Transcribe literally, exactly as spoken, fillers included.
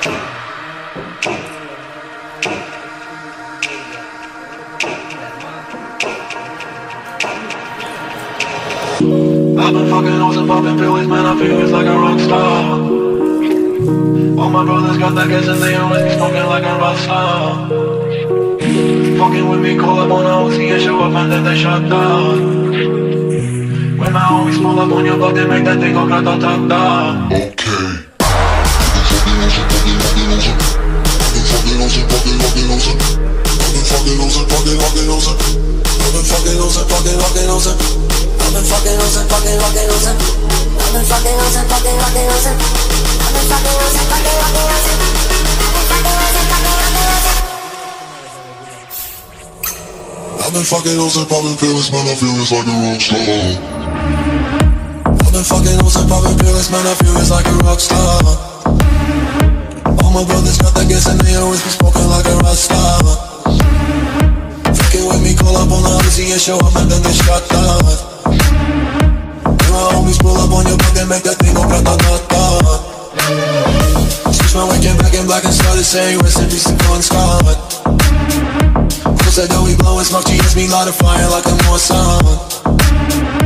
I've been fucking hoes and popping pills, man, I feel it's like a rock star. All my brothers got that gas and they always be smoking like a rock star. Fucking with me, call up on a O C and show up and then they shut down. When my homies pull up on your block, they make that thing go grata-ta-ta. Okay. Fucking losing, fucking fucking losing. I've been fucking losing, fucking fucking losing. I've been fucking losing, fucking fucking losing. I've been fucking losing, fucking fucking losing. I've been fucking losing, fucking fucking losing. I've been fucking losing, popping pills, man, I feel it's like a rock star. I've been fucking losing, popping pills, man, I feel it's like a rock star. All my brothers got that gas and they always be smoking like a rock star. Fucking with me, call up on the O C and show up and then they shut down. When my homies pull up on your block, they make that thing go grata-ta-ta. Switch my waking back in black and started saying rest in peace to Bon Scott. Said that we blowin' smoke, G S me light a fire like a North Sun.